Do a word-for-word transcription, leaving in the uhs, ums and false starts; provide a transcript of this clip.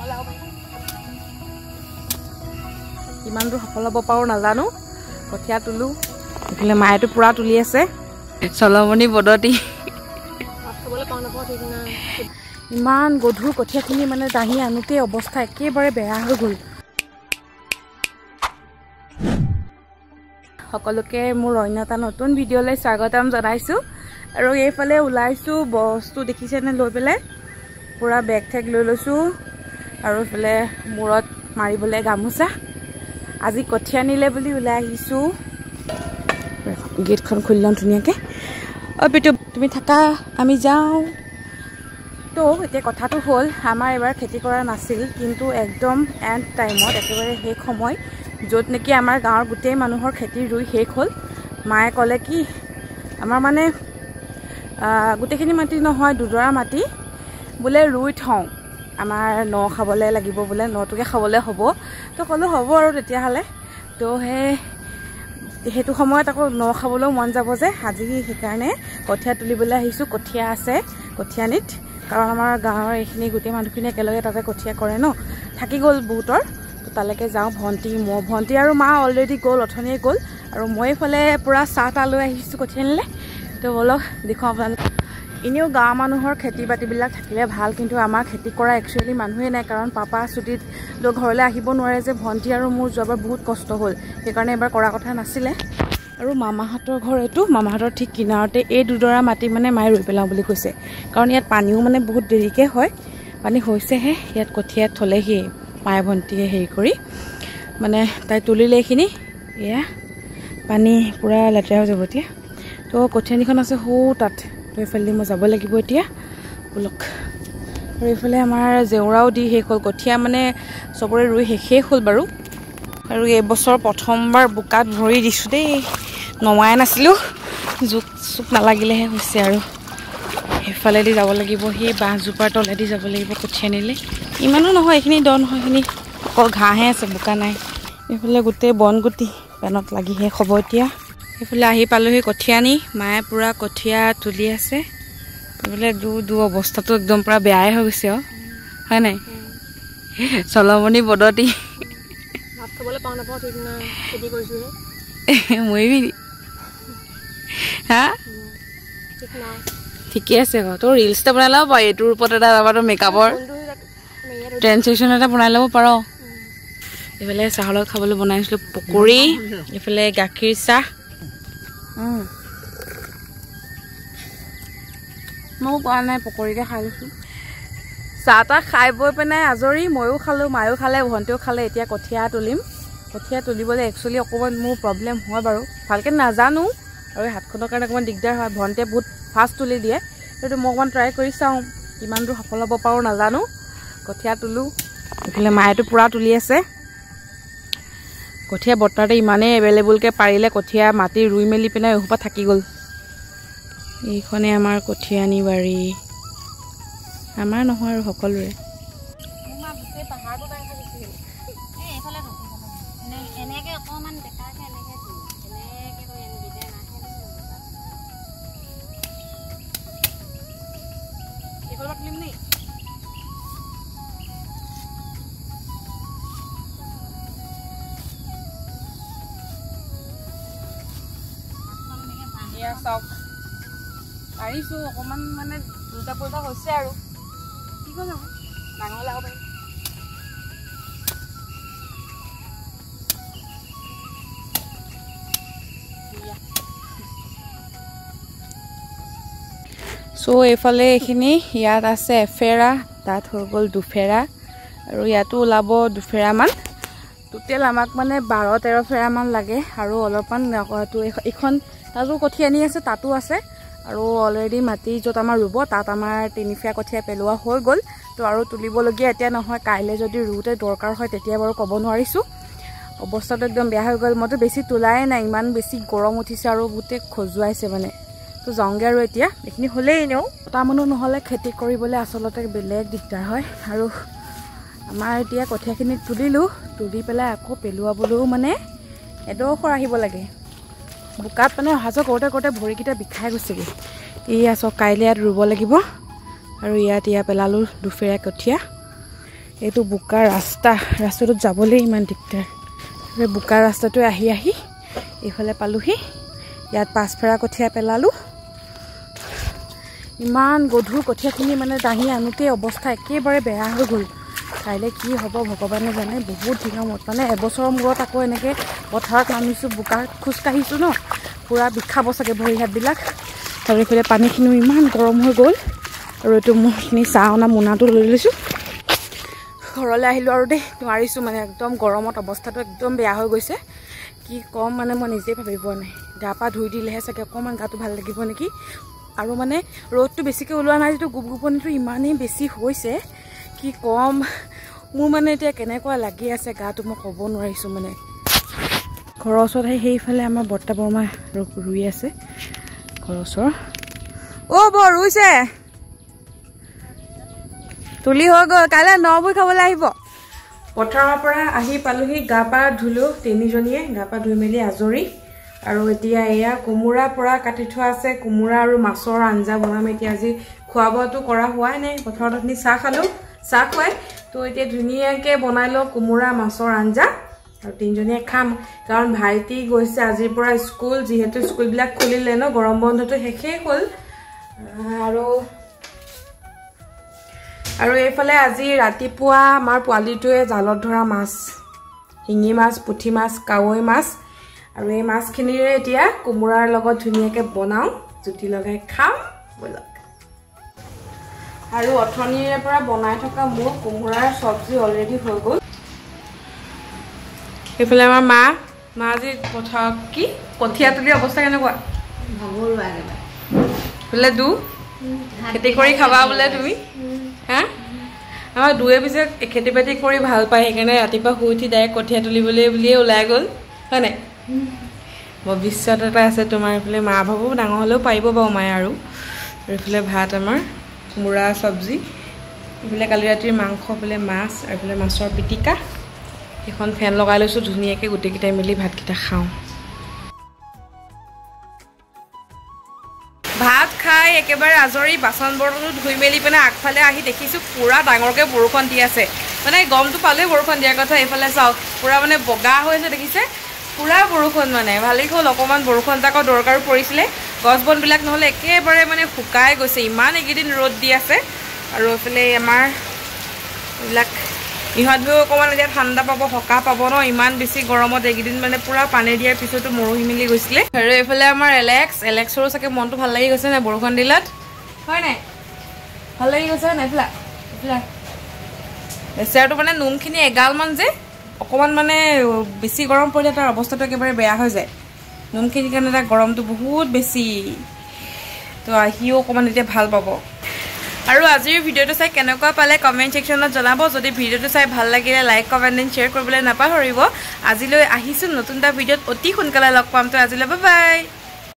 কিমান দূৰ সফল হ'ব পাৰোঁ নাজানো কঠীয়া তোলোঁ এইফালে মায়েতো পূৰা তুলি আছে চলমনি পদ্ধতি ইমান গধুৰ কঠীয়াখিনি মানে দাহি আনোতে অৱস্থা একেবাৰে বেয়া হৈ গ'ল সকলোকে মোৰ অন্য এটা নতুন ভিডিঅ'লৈ স্বাগতম জনাইছোঁ আৰু এইফালে ওলাইছোঁ বস্তু দেখিছেনে লৈ পেলাই পূৰা বেগ ঠেগ লৈ লৈছোঁ আৰু এইফালে মূৰত মাৰিবলৈ গামোচা আজি কঠীয়া নিলে বুলি ওলাই আহিছোঁ গেটখন খুলি লওঁ ধুনীয়াকৈ অ' পিটু তুমি থাকা আমি যাওঁ তো এতিয়া কথাটো হ'ল আমাৰ এবাৰ খেতি কৰা নাছিল কিন্তু একদম এণ্ড টাইমত একেবাৰে শেষ সময় য'ত নেকি আমাৰ গাঁৱৰ গোটেই মানুহৰ খেতি ৰুই শেষ হ'ল মায়ে ক'লে কি আমাৰ মানে গোটেইখিনি মাটি নহয় দুডৰা মাটি বোলে ৰুই থওঁ আমাৰ ন খাবলৈ লাগিব বোলে নটোকে খাবলৈ হ'ব তো ক'লোঁ হ'ব আৰু তেতিয়াহ'লে তো সেই সেইটো সময়ত আকৌ ন খাবলৈও মন যাব যে আজি সেইকাৰণে কঠীয়া তুলিবলৈ আহিছোঁ কঠীয়া আছে কঠীয়ানিত কাৰণ আমাৰ গাঁৱৰ এইখিনি গোটেই মানুহখিনি একেলগে তাতে কঠীয়া কৰে ন থাকি গ'ল বহুতৰ তো তালৈকে যাওঁ ভণ্টি মই ভণ্টি আৰু মা অলৰেডি গ'ল অথনিয়ে গ'ল আৰু মই এইফালে পূৰা চাহ তাহ লৈ আহিছোঁ কঠীয়া নিলে তো বলক দেখুৱাওঁ আপোনালোক এনেও গাঁৱৰ মানুহৰ খেতি বাতিবিলাক থাকিলে ভাল কিন্তু আমাৰ খেতি কৰা একচুৱেলি মানুহেই নাই কাৰণ পাপা ছুটীত লৈ ঘৰলৈ আহিব নোৱাৰে যে ভণ্টি আৰু মোৰ যোৱাবাৰ বহুত কষ্ট হ'ল সেইকাৰণে এবাৰ কৰা কথা নাছিলে আৰু মামাহঁতৰ ঘৰ এইটো মামাহঁতৰ ঠিক কিনাৰতে এই দুডৰা মাটি মানে মায়ে ৰুই পেলাওঁ বুলি কৈছে কাৰণ ইয়াত পানীও মানে বহুত দেৰিকৈ হয় পানী হৈছেহে ইয়াত কঠীয়া থ'লেহি মায়ে ভণ্টিয়ে হেৰি কৰি মানে তাই তুলিলে এইখিনি এয়া পানী পূৰা লেতেৰা হৈ যাব এতিয়া তো কঠীয়ানিখন আছে সৌ তাত তো এইফালে মই যাব লাগিব এতিয়া বলক আৰু এইফালে আমাৰ জেওৰাও দি শেষ হ'ল কঠীয়া মানে চবৰে ৰুই শেষেই হ'ল বাৰু আৰু এইবছৰ প্ৰথমবাৰ বোকাত ভৰি দিছোঁ দেই নমাই নাছিলোঁ জোক চোক নালাগিলেহে হৈছে আৰু সেইফালেদি যাব লাগিব সেই বাঁহজোপাৰ তলেদি যাব লাগিব কঠীয়া নিলে ইমানো নহয় এইখিনি দ নহয় এইখিনি অকল ঘাঁহে আছে বোকা নাই এইফালে গোটেই বন গুটি পেনত লাগি শেষ হ'ব এতিয়া এইফালে আহি পালোহি কঠীয়া নি মায়ে পূৰা কঠীয়া তুলি আছে এইফালে দু দু অৱস্থাটো একদম পূৰা বেয়াই হৈ গৈছে আৰু হয় নাই চলমনি পদ্ধতি মৰিবি হা ঠিকে আছে আকৌ তোৰ ৰিলছ এটা বনাই ল'ব পাৰ এইটোৰ ওপৰত এটা আমাৰ মেকআপৰ ট্ৰেঞ্চলেশ্যন এটা বনাই ল'ব পাৰ এইফালে চাহৰ লগত খাবলৈ বনাইছিলোঁ পকৰি এইফালে গাখীৰ চাহ ময়ো পোৱা নাই পকৰিকে খাই লৈছোঁ চাহ তাহ খাই বৈ পিনে আজৰি ময়ো খালোঁ মায়ো খালে ভণ্টিও খালে এতিয়া কঠীয়া তুলিম কঠীয়া তুলিবলৈ একচুৱেলি অকণমান মোৰ প্ৰব্লেম হয় বাৰু ভালকৈ নাজানো আৰু হাতখনৰ কাৰণে অকণমান দিগদাৰ হয় ভণ্টিয়ে বহুত ফাষ্ট তুলি দিয়ে সেইটো মই অকণমান ট্ৰাই কৰি চাওঁ কিমান দূৰ সফল হ'ব পাৰোঁ নাজানো কঠীয়া তোলোঁ এইফালে মায়েতো পূৰা তুলি আছে কঠীয়া বৰ্তাতে ইমানেই এভেইলেবলকৈ পাৰিলে কঠীয়া মাটি ৰুই মেলি পিনে এসোপা থাকি গ'ল এইখনে আমাৰ কঠীয়ানি বাৰী আমাৰ নহয় আৰু সকলোৰে চাওক পাৰিছোঁ অকণমান মানে দুটা পইচা হৈছে আৰু কি ক'ম আৰু ডাঙৰ লাভ পাৰি চ' এইফালে এইখিনি ইয়াত আছে এফেৰা তাত হৈ গ'ল দুফেৰা আৰু ইয়াতো ওলাব দুফেৰামান টোটেল আমাক মানে বাৰ তেৰ ফেৰামান লাগে আৰু অলপমান এইখন তাতো কঠীয়া আনি আছে তাতো আছে আৰু অলৰেডি মাটি য'ত আমাৰ ৰুব তাত আমাৰ তিনিফেৰা কঠীয়া পেলোৱা হৈ গ'ল তো আৰু তুলিবলগীয়া এতিয়া নহয় কাইলৈ যদি ৰুওঁতে দৰকাৰ হয় তেতিয়া বাৰু ক'ব নোৱাৰিছোঁ অৱস্থাটো একদম বেয়া হৈ গ'ল মইতো বেছি তোলাই নাই ইমান বেছি গৰম উঠিছে আৰু গোটেই খজুৱাইছে মানে তো যাওঁগৈ আৰু এতিয়া এইখিনি হ'লেই এনেও এটা মানুহ নহ'লে খেতি কৰিবলৈ আচলতে বেলেগ দিগদাৰ হয় আৰু আমাৰ এতিয়া কঠীয়াখিনি তুলিলোঁ তুলি পেলাই আকৌ পেলোৱাবলৈও মানে এডোখৰ আহিব লাগে বোকাত মানে অহা যোৱা কৰোঁতে কৰোঁতে ভৰিকেইটা বিষাই গৈছেগৈ এয়া চক কাইলৈ ইয়াত ৰুব লাগিব আৰু ইয়াত ইয়া পেলালোঁ দুফেৰা কঠীয়া এইটো বোকা ৰাস্তা ৰাস্তাটোত যাবলৈ ইমান দিগদাৰ বোকা ৰাস্তাটো আহি আহি এইফালে পালোহি ইয়াত পাঁচফেৰা কঠীয়া পেলালোঁ ইমান গধুৰ কঠীয়াখিনি মানে দাহি আনোতে অৱস্থা একেবাৰে বেয়া হৈ গ'ল কাইলৈ কি হ'ব ভগৱানে জানে বহুত দিনৰ মূৰত মানে এবছৰৰ মূৰত আকৌ এনেকৈ পথাৰত নামিছোঁ বোকাত খোজকাঢ়িছোঁ ন পূৰা বিষাব চাগে ভৰি হাতবিলাক আৰু এইফালে পানীখিনিও ইমান গৰম হৈ গ'ল আৰু এইটো মোৰখিনি চাহ অনা মোনাটো লৈ লৈছোঁ ঘৰলৈ আহিলোঁ আৰু দেই নোৱাৰিছোঁ মানে একদম গৰমত অৱস্থাটো একদম বেয়া হৈ গৈছে কি কম মানে মই নিজেই ভাবি পোৱা নাই গা পা ধুই দিলেহে চাগে অকণমান গাটো ভাল লাগিব নেকি আৰু মানে ৰ'দটো বেছিকৈ ওলোৱা নাই যিটো গোপগোপনিটো ইমানেই বেছি হৈছে কি কম মোৰ মানে এতিয়া কেনেকুৱা লাগি আছে গাটো মই ক'ব নোৱাৰিছোঁ মানে ঘৰৰ ওচৰত আহি সেইফালে আমাৰ বৰ্তা বৰমা ৰুই আছে ঘৰৰ ওচৰ অ' বৰ ৰুইছে তুলি হৈ গ'ল কাইলৈ নবুই খাবলৈ আহিব পথাৰৰ পৰা আহি পালোহি গা পা ধুলোঁ তিনিজনীয়ে গা পা ধুই মেলি আজৰি আৰু এতিয়া এয়া কোমোৰা পৰা কাটি থোৱা আছে কোমোৰা আৰু মাছৰ আঞ্জা বনাম এতিয়া আজি খোৱা বোৱাটো কৰা হোৱাই নাই পথাৰত আপুনি চাহ খালোঁ চাহ খুৱাই তো এতিয়া ধুনীয়াকৈ বনাই লওঁ কোমোৰা মাছৰ আঞ্জা আৰু তিনিজনীয়ে খাম কাৰণ ভাইটি গৈছে আজিৰ পৰা স্কুল যিহেতু স্কুলবিলাক খুলিলে ন গৰম বন্ধটো শেষেই হ'ল আৰু আৰু এইফালে আজি ৰাতিপুৱা আমাৰ পোৱালিটোৱে জালত ধৰা মাছ শিঙি মাছ পুঠি মাছ কাৱৈ মাছ আৰু এই মাছখিনিৰে এতিয়া কোমোৰাৰ লগত ধুনীয়াকৈ বনাওঁ জুতি লগাই খাম ব'লক আৰু অথনিৰে পৰা বনাই থকা মোৰ কোমোৰাৰ চব্জি অলৰেডি হৈ গ'ল এইফালে আমাৰ মা মা আজি পথাৰ কি কঠীয়া তুলি অৱস্থা কেনেকুৱা ভাগৰুৱা একেবাৰে বোলে দু খেতি কৰি খাবা বোলে তুমি হা আমাৰ দুয়ে পিছে খেতি বাতি কৰি ভাল পায় সেইকাৰণে ৰাতিপুৱা শুই উঠি ডাইৰেক্ট কঠীয়া তুলিবলৈ বুলিয়ে ওলাই গ'ল হয় নাই ভৱিষ্যত এটা আছে তোমাৰ এইফালে মা ভাবো ডাঙৰ হ'লেও পাৰিব বাৰু মায়ে আৰু এইফালে ভাত আমাৰ কোমোৰা চব্জি এইফালে কালি ৰাতিৰ মাংস বোলে মাছ আৰু এইফালে মাছৰ পিটিকা এখন ফেন লগাই লৈছোঁ ধুনীয়াকৈ গোটেইকেইটাই মিলি ভাতকেইটা খাওঁ ভাত খাই একেবাৰে আজৰি বাচন বৰ্তনো ধুই মেলি পিনে আগফালে আহি দেখিছোঁ পূৰা ডাঙৰকৈ বৰষুণ দি আছে মানে গমটো পালেই বৰষুণ দিয়াৰ কথা এইফালে চাওক পূৰা মানে বগা হৈ আছে দেখিছে পূৰা বৰষুণ মানে ভালেই হ'ল অকণমান বৰষুণ এটাকো দৰকাৰো পৰিছিলে গছ বনবিলাক নহ'লে একেবাৰে মানে শুকাই গৈছে ইমান এইকেইদিন ৰ'দ দি আছে আৰু এইফালে আমাৰ এইবিলাক ইহঁতবোৰেও অকণমান এতিয়া ঠাণ্ডা পাব সকাহ পাব ন ইমান বেছি গৰমত এইকেইদিন মানে পূৰা পানী দিয়াৰ পিছতো মৰহি মেলি গৈছিলে আৰু এইফালে আমাৰ এলেক্স এলেক্সৰো চাগে মনটো ভাল লাগি গৈছে নাই বৰষুণ দিলত হয় নাই ভাল লাগি গৈছে নাই এইফালে এইফালে বেচেৰাটো মানে নোমখিনি এগালমান যে অকণমান মানে বেছি গৰম পৰিলে তাৰ অৱস্থাটো একেবাৰে বেয়া হৈ যায় নোমখিনিৰ কাৰণে তাৰ গৰমটো বহুত বেছি তো আহিও অকণমান এতিয়া ভাল পাব আৰু আজিৰ ভিডিঅ'টো চাই কেনেকুৱা পালে কমেণ্ট ছেকশ্যনত জনাব যদি ভিডিঅ'টো চাই ভাল লাগিলে লাইক কমেণ্ট এণ্ড শ্বেয়াৰ কৰিবলৈ নাপাহৰিব আজিলৈ আহিছোঁ নতুন এটা ভিডিঅ'ত অতি সোনকালে লগ পাম তো আজিলৈ বাই বাই